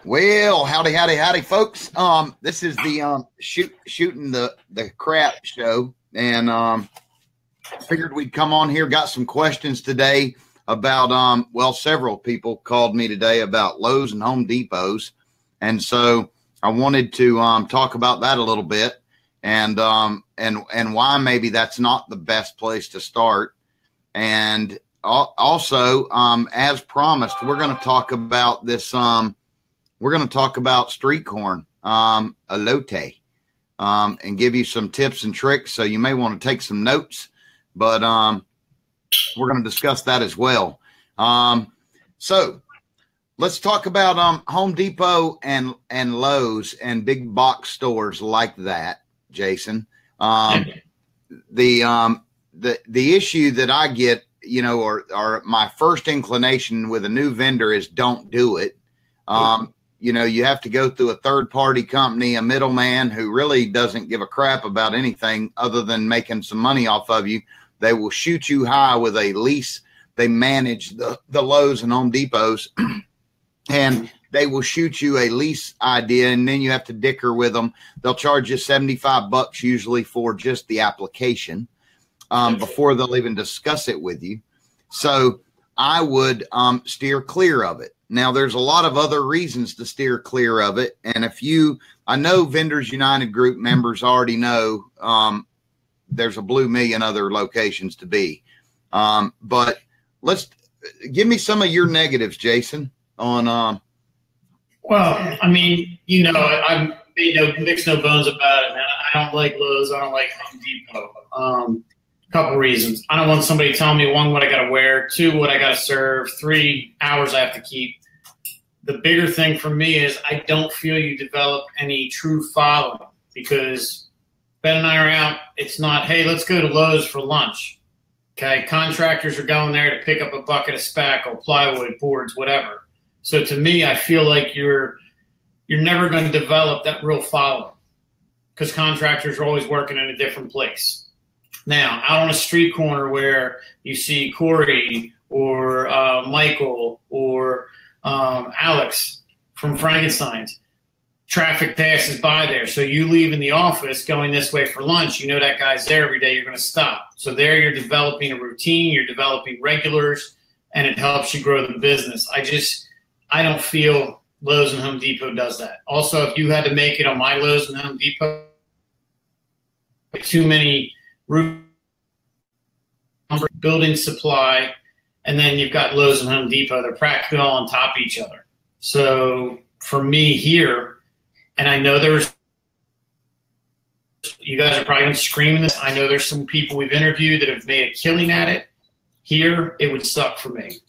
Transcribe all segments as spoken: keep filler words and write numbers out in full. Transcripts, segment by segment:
Well, howdy, howdy, howdy, folks. Um, this is the um shoot shooting the the crap show, and um, figured we'd come on here. Got some questions today about um. Well, several people called me today about Lowe's and Home Depots, and so I wanted to um talk about that a little bit, and um and and why maybe that's not the best place to start, and also um as promised, we're going to talk about this um. We're going to talk about street corn, um, elote, um, and give you some tips and tricks. So you may want to take some notes, but um, we're going to discuss that as well. Um, so let's talk about um, Home Depot and and Lowe's and big box stores like that, Jason. Um, the um, the the issue that I get, you know, or or my first inclination with a new vendor is don't do it. Um, You know, you have to go through a third party company, a middleman who really doesn't give a crap about anything other than making some money off of you. They will shoot you high with a lease. They manage the, the Lowe's and Home Depots, and they will shoot you a lease idea, and then you have to dicker with them. They'll charge you seventy-five bucks usually for just the application um, before they'll even discuss it with you. So I would um, steer clear of it. Now, there's a lot of other reasons to steer clear of it. And if you, I know Vendors United Group members already know um, there's a blue million other locations to be. Um, but let's give me some of your negatives, Jason, on. Um, well, I mean, you know, I'm made no mix no bones about it, man. I don't like Lowe's. I don't like Home Depot. Um, Couple reasons. I don't want somebody telling me, one, what I got to wear, two, what I got to serve, three, hours I have to keep. The bigger thing for me is I don't feel you develop any true following, because Ben and I are out. It's not, hey, let's go to Lowe's for lunch. Okay, contractors are going there to pick up a bucket of spackle, plywood, boards, whatever. So to me, I feel like you're you're never going to develop that real following, because contractors are always working in a different place. Now, out on a street corner where you see Corey or uh, Michael or um, Alex from Frankenstein's, traffic passes by there. So you leave in the office going this way for lunch. You know that guy's there every day. You're going to stop. So there you're developing a routine. You're developing regulars, and it helps you grow the business. I just I don't feel Lowe's and Home Depot does that. Also, if you had to make it on my Lowe's and Home Depot, too many roof, building supply, and then you've got Lowe's and Home Depot. They're practically all on top of each other. So for me here, and I know there's, you guys are probably going to scream this. I know there's some people we've interviewed that have made a killing at it. Here, it would suck for me.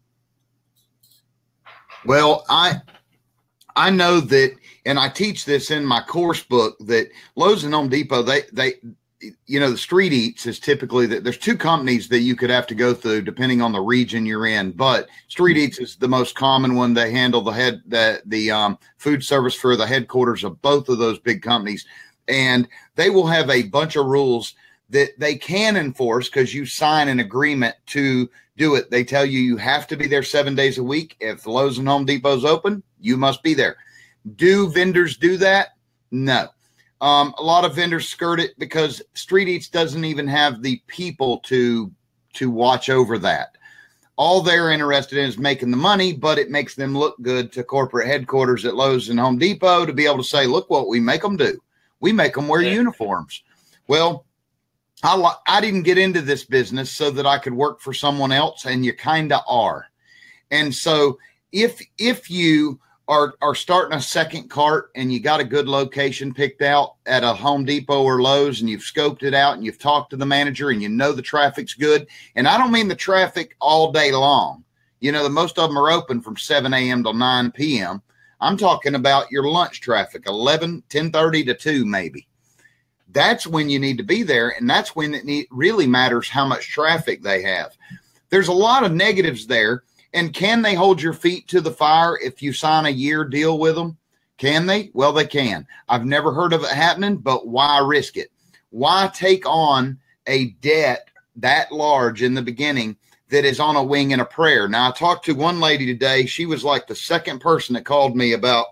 Well, I I know that, and I teach this in my course book, that Lowe's and Home Depot, they they you know, the street eats is typically that there's two companies that you could have to go through depending on the region you're in, but street eats is the most common one. They handle the head, the, the um, food service for the headquarters of both of those big companies. And they will have a bunch of rules that they can enforce because you sign an agreement to do it. They tell you, you have to be there seven days a week. If Lowe's and Home Depot's open, you must be there. Do vendors do that? No. Um, a lot of vendors skirt it because Street Eats doesn't even have the people to to watch over that. All they're interested in is making the money, but it makes them look good to corporate headquarters at Lowe's and Home Depot to be able to say, look what we make them do. We make them wear uniforms. Well, I, I didn't get into this business so that I could work for someone else, and you kind of are. And so if if you Are, are starting a second cart and you got a good location picked out at a Home Depot or Lowe's, and you've scoped it out and you've talked to the manager and you know the traffic's good. And I don't mean the traffic all day long. You know, the most of them are open from seven a.m. till nine p.m. I'm talking about your lunch traffic, eleven, ten thirty to two maybe. That's when you need to be there, and that's when it need, really matters how much traffic they have. There's a lot of negatives there. And can they hold your feet to the fire if you sign a year deal with them? Can they? Well, they can. I've never heard of it happening, but why risk it? Why take on a debt that large in the beginning that is on a wing and a prayer? Now, I talked to one lady today. She was like the second person that called me about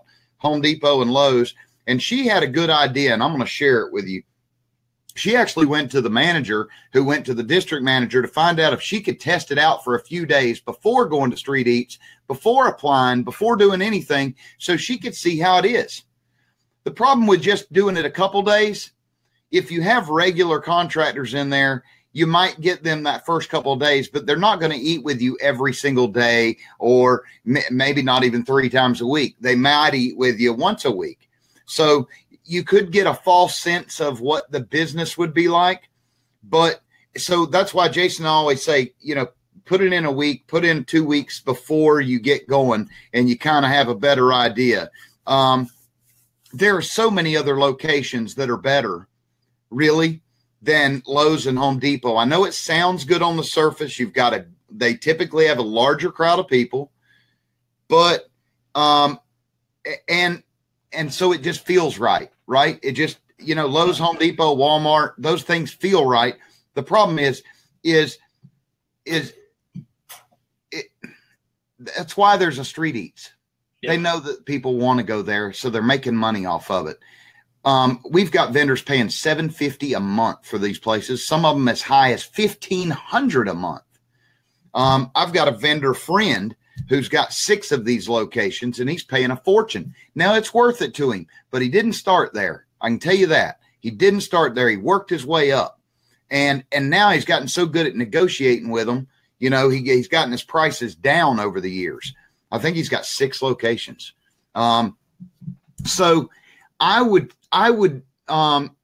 Home Depot and Lowe's, and she had a good idea, and I'm going to share it with you. She actually went to the manager who went to the district manager to find out if she could test it out for a few days before going to Street Eats, before applying, before doing anything, so she could see how it is. The problem with just doing it a couple days, if you have regular contractors in there, you might get them that first couple of days, but they're not going to eat with you every single day, or m- maybe not even three times a week. They might eat with you once a week. So you could get a false sense of what the business would be like. But so that's why Jason and I always say, you know, put it in a week, put in two weeks before you get going, and you kind of have a better idea. Um, there are so many other locations that are better, really, than Lowe's and Home Depot. I know it sounds good on the surface. You've got a, they typically have a larger crowd of people, but, um, and, and so it just feels right, right? It just, you know, Lowe's, Home Depot, Walmart, those things feel right. The problem is, is, is it, that's why there's a Street Eats. Yeah. They know that people want to go there, so they're making money off of it. Um, we've got vendors paying seven hundred fifty dollars a month for these places. Some of them as high as fifteen hundred dollars a month. Um, I've got a vendor friend who's got six of these locations, and he's paying a fortune. Now, it's worth it to him, but he didn't start there. I can tell you that. He didn't start there. He worked his way up. And and now he's gotten so good at negotiating with them. You know, he, he's gotten his prices down over the years. I think he's got six locations. Um, so I would I would um,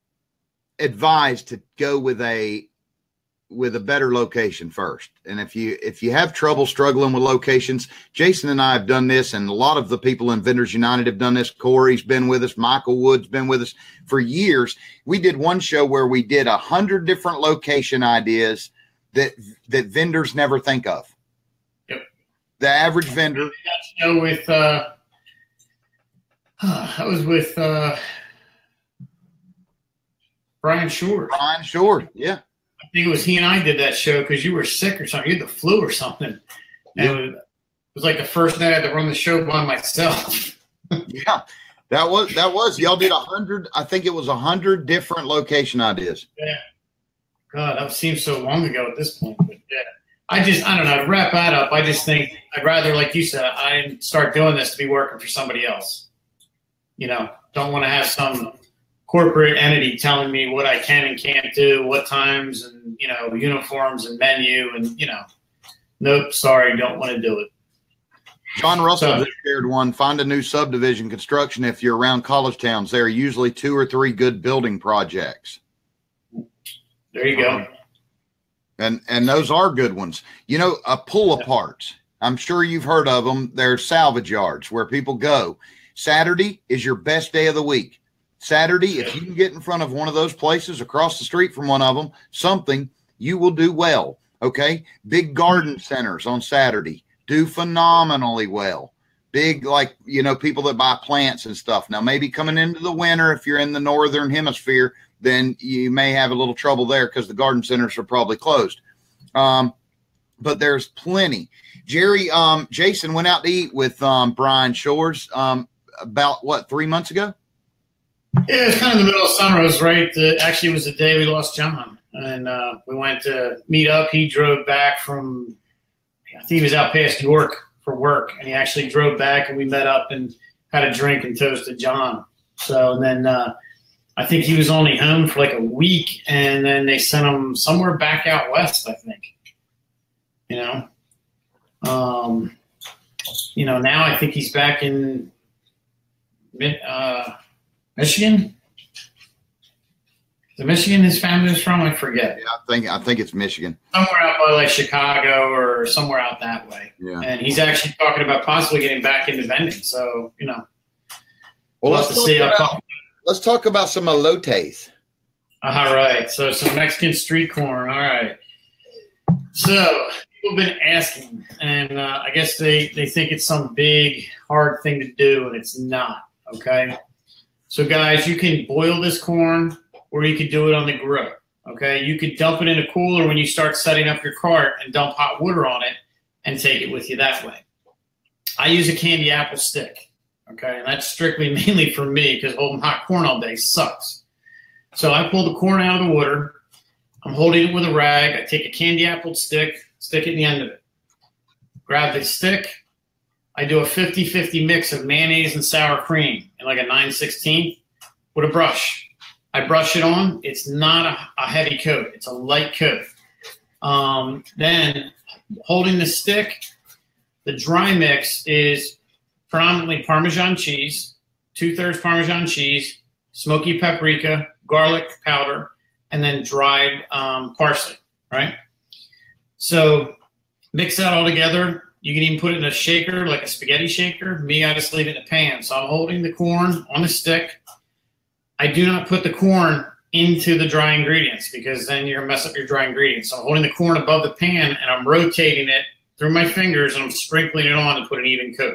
advise to go with a with a better location first. And if you if you have trouble struggling with locations, Jason and I have done this, and a lot of the people in Vendors United have done this. Corey's been with us. Michael Wood's been with us for years. We did one show where we did a hundred different location ideas that that vendors never think of. Yep. The average vendor. That show with uh, I was with uh, Brian Shore. Brian Shore, yeah. I think it was he and I did that show because you were sick or something. You had the flu or something. And yeah. it, was, it was like the first night I had to run the show by myself. Yeah, that was that was y'all did a hundred. I think it was a hundred different location ideas. Yeah. God, that seems so long ago at this point. But yeah, I just I don't know. To wrap that up, I just think I'd rather, like you said, I didn't start doing this to be working for somebody else. You know, don't want to have some corporate entity telling me what I can and can't do, what times, and, you know, uniforms and menu, and, you know, nope, sorry, don't want to do it. John Russell So, just shared one. Find a new subdivision construction if you're around college towns. There are usually two or three good building projects. there you go. And and those are good ones. You know, a pull apart. I'm sure you've heard of them. They're salvage yards where people go. Saturday is your best day of the week. Saturday, if you can get in front of one of those places across the street from one of them, something, you will do well. Okay. Big garden centers on Saturday do phenomenally well. Big, like, you know, people that buy plants and stuff. Now, maybe coming into the winter, if you're in the northern hemisphere, then you may have a little trouble there because the garden centers are probably closed. Um, but there's plenty. Jerry, um, Jason went out to eat with um, Brian Shores um, about, what, three months ago? Yeah, it was kind of the middle of summer. It was right. The, actually, it was the day we lost John. And uh, we went to meet up. He drove back from, I think he was out past York for work. And he actually drove back, and we met up and had a drink and toasted John. So, and then uh, I think he was only home for like a week. And then they sent him somewhere back out west, I think. You know? Um, you know, now I think he's back in mid, uh, Michigan? Is it Michigan his family is from? I forget. Yeah, I think I think it's Michigan. Somewhere out by like Chicago or somewhere out that way. Yeah. And he's actually talking about possibly getting back into vending. So, you know. Well, we'll let's have to talk, see about, let's talk about some elotes. All right. So some Mexican street corn. All right. So people have been asking, and uh, I guess they, they think it's some big, hard thing to do, and it's not. Okay. So, guys, you can boil this corn, or you could do it on the grill, okay? You could dump it in a cooler when you start setting up your cart and dump hot water on it and take it with you that way. I use a candy apple stick, Okay, and that's strictly mainly for me because holding hot corn all day sucks. So I pull the corn out of the water. I'm holding it with a rag. I take a candy apple stick, stick it in the end of it. Grab the stick. I do a fifty fifty mix of mayonnaise and sour cream in like a nine sixteenths with a brush. I brush it on. It's not a, a heavy coat. It's a light coat. Um, then holding the stick, the dry mix is predominantly Parmesan cheese, two-thirds Parmesan cheese, smoky paprika, garlic powder, and then dried um, parsley, right? So mix that all together. You can even put it in a shaker, like a spaghetti shaker. Me, I just leave it in a pan. So I'm holding the corn on the stick. I do not put the corn into the dry ingredients because then you're going to mess up your dry ingredients. So I'm holding the corn above the pan, and I'm rotating it through my fingers, and I'm sprinkling it on to put an even coat.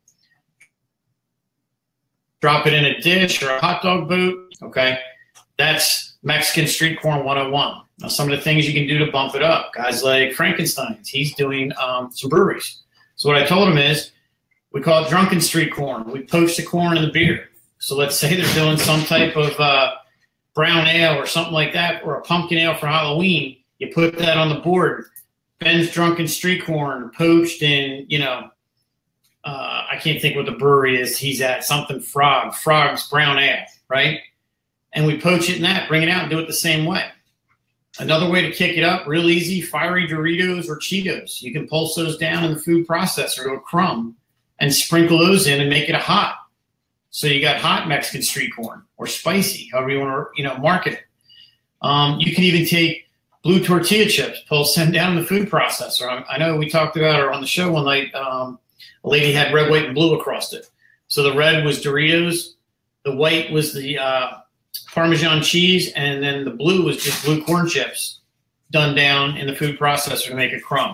Drop it in a dish or a hot dog boot, okay? That's Mexican street corn one oh one. Now, some of the things you can do to bump it up, guys like Frankenstein's, he's doing um, some breweries. So what I told him is, we call it drunken street corn. We poach the corn in the beer. So let's say they're doing some type of uh, brown ale or something like that, or a pumpkin ale for Halloween. You put that on the board. Ben's drunken street corn, poached in, you know, uh, I can't think what the brewery is he's at, something Frog, Frog's brown ale, right? And we poach it in that, bring it out and do it the same way. Another way to kick it up, real easy, fiery Doritos or Cheetos. You can pulse those down in the food processor to a crumb and sprinkle those in and make it a hot. So you got hot Mexican street corn or spicy, however you want to, you know, market it. Um, you can even take blue tortilla chips, pulse them down in the food processor. I, I know we talked about it on the show one night. Um, a lady had red, white, and blue across it. So the red was Doritos, the white was the uh, Parmesan cheese, and then the blue was just blue corn chips done down in the food processor to make a crumb.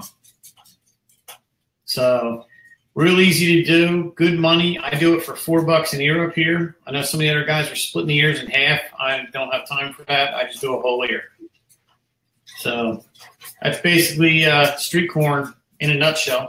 So real easy to do, good money. I do it for four bucks an ear up here. I know some of the other guys are splitting the ears in half. I don't have time for that. I just do a whole ear. So that's basically uh, street corn in a nutshell.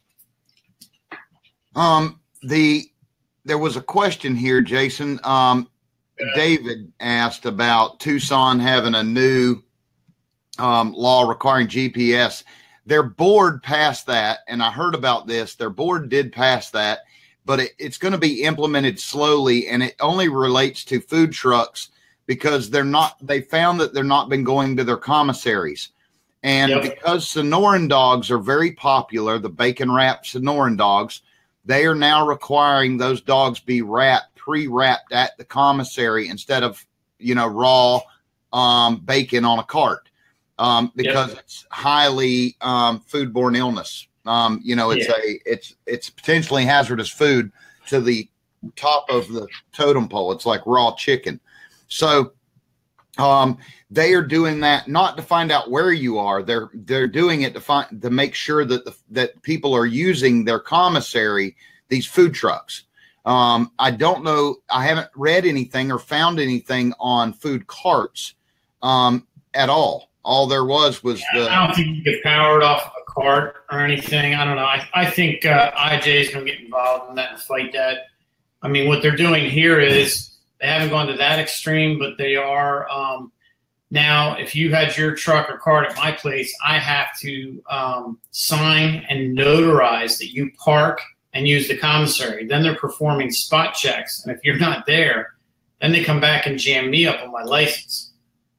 Um, the there was a question here, Jason. Um, yeah. David asked about Tucson having a new um, law requiring G P S. Their board passed that, and I heard about this. Their board did pass that, but it, it's going to be implemented slowly, and it only relates to food trucks because they're not. They found that they're not been going to their commissaries, and yep. because Sonoran dogs are very popular, the bacon wrapped Sonoran dogs. They are now requiring those dogs be wrapped, pre-wrapped at the commissary instead of, you know, raw um, bacon on a cart um, because yep. it's highly um, foodborne illness. Um, you know, it's yeah. a it's it's potentially hazardous food to the top of the totem pole. It's like raw chicken. So um, they are doing that not to find out where you are. They're they're doing it to find to make sure that the, that people are using their commissary, these food trucks. Um, I don't know. I haven't read anything or found anything on food carts um, at all. All there was was yeah, the. I don't think you get powered off a cart or anything. I don't know. I, I think uh, I J is going to get involved in that and fight that. I mean, what they're doing here is they haven't gone to that extreme, but they are. Um, now, if you had your truck or cart at my place, I have to um, sign and notarize that you park and use the commissary. Then they're performing spot checks. And if you're not there, then they come back and jam me up on my license.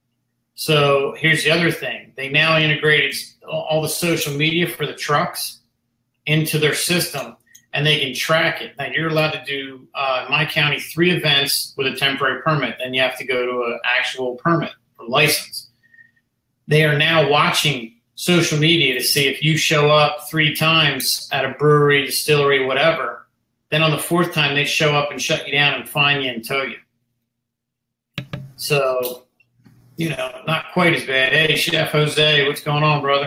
So here's the other thing. They now integrated all the social media for the trucks into their system, and they can track it. Now, you're allowed to do, uh, in my county, three events with a temporary permit. Then you have to go to an actual permit or license. They are now watching social media to see if you show up three times at a brewery, distillery, whatever. Then on the fourth time, they show up and shut you down and fine you and tow you. So, you know, not quite as bad. Hey, Chef Jose, what's going on, brother?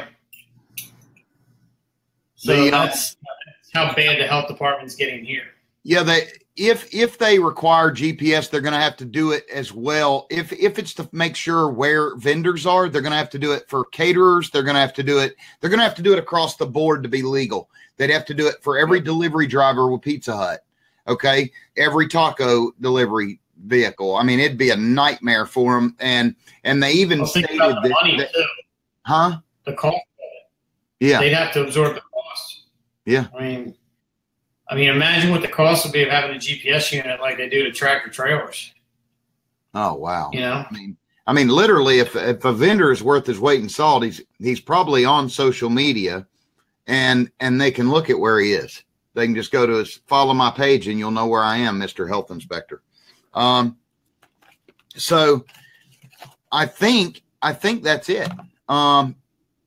So the, uh, that's how bad the health department's getting here. Yeah, they if if they require G P S, they're going to have to do it as well. If if it's to make sure where vendors are, they're going to have to do it for caterers. They're going to have to do it. They're going to have to do it across the board to be legal. They'd have to do it for every delivery driver with Pizza Hut. Okay. Every taco delivery vehicle. I mean, it'd be a nightmare for them. And, and they even Well, think stated about the that, money that- too. huh? The cost. Yeah. They'd have to absorb the cost. Yeah. I mean, I mean, imagine what the cost would be of having a G P S unit like they do to tractor trailers. Oh, wow. You know, I mean, I mean, literally, if if a vendor is worth his weight in salt, he's he's probably on social media, and and they can look at where he is. They can just go to his follow my page, and you'll know where I am, Mister Health Inspector. Um, so I think I think that's it. Um,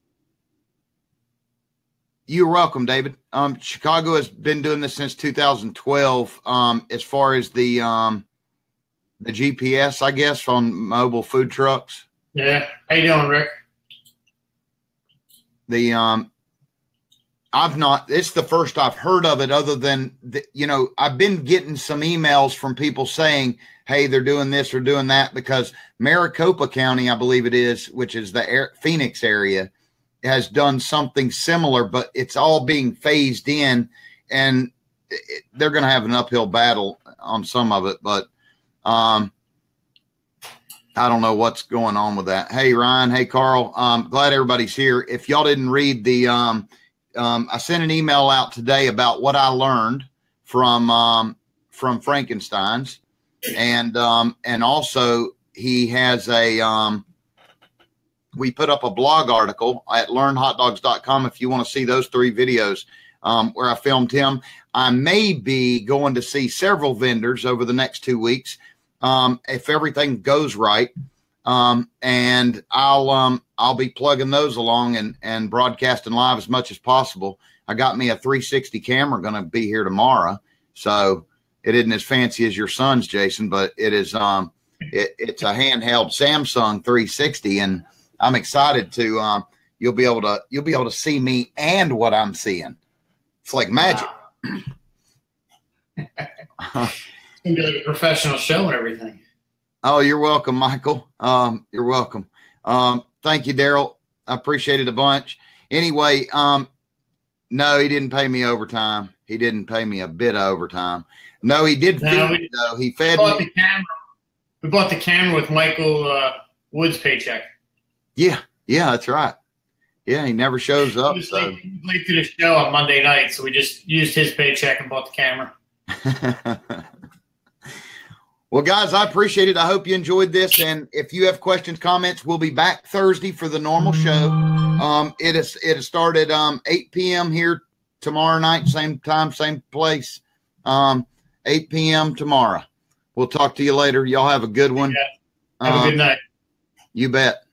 you're welcome, David. Um, Chicago has been doing this since two thousand twelve. Um, as far as the um. The G P S, I guess, on mobile food trucks. Yeah. How you doing, Rick? The um, I've not. It's the first I've heard of it. Other than the, you know, I've been getting some emails from people saying, "Hey, they're doing this or doing that," because Maricopa County, I believe it is, which is the air, Phoenix area, has done something similar, but it's all being phased in, and it, they're going to have an uphill battle on some of it, but. Um, I don't know what's going on with that. Hey, Ryan. Hey, Carl. Um, glad everybody's here. If y'all didn't read the, um, um, I sent an email out today about what I learned from, um, from Frankenstein's, and, um, and also he has a, um, we put up a blog article at learn hot dogs dot com. If you want to see those three videos, um, where I filmed him. I may be going to see several vendors over the next two weeks. Um, if everything goes right. Um, and I'll, um, I'll be plugging those along and, and broadcasting live as much as possible. I got me a three sixty camera going to be here tomorrow. So it isn't as fancy as your son's, Jason, but it is, um, it, it's a handheld Samsung three sixty, and I'm excited to, um, you'll be able to, you'll be able to see me and what I'm seeing. It's like magic. Wow. It's gonna be like a professional show and everything. Oh, you're welcome, Michael. Um, you're welcome. Um, thank you, Daryl. I appreciate it a bunch. Anyway, um, no, he didn't pay me overtime. He didn't pay me a bit of overtime. No, he did No, feed we, me, though. He we fed bought me. the camera. We bought the camera with Michael uh, Wood's paycheck. Yeah, yeah, that's right. Yeah, he never shows up. He was, So. late, he was late to the show on Monday night, so we just used his paycheck and bought the camera. Well, guys, I appreciate it. I hope you enjoyed this. And if you have questions, comments, we'll be back Thursday for the normal show. Um, it is it is started um eight p.m. here tomorrow night, same time, same place. Um, eight p.m. tomorrow. We'll talk to you later. Y'all have a good one. Yeah. Have um, a good night. You bet.